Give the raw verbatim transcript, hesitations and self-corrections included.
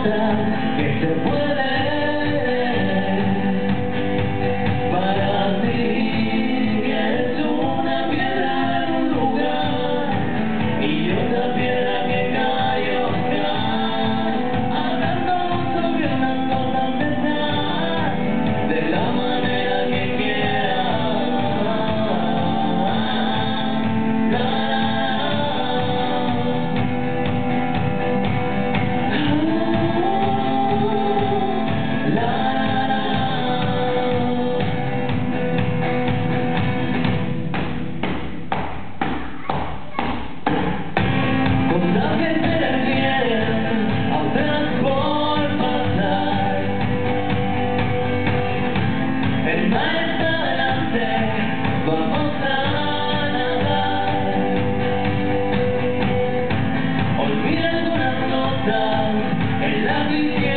cosas que se pueden. Para ti eres una piedra en un lugar y otra piedra que cae Oscar. Hablando sobre unas cosas pensar de la manera que quieras. La, cosas que se refieren a otras por pasar. El mar está delante, vamos a nadar. Olvida algunas cosas en la visión.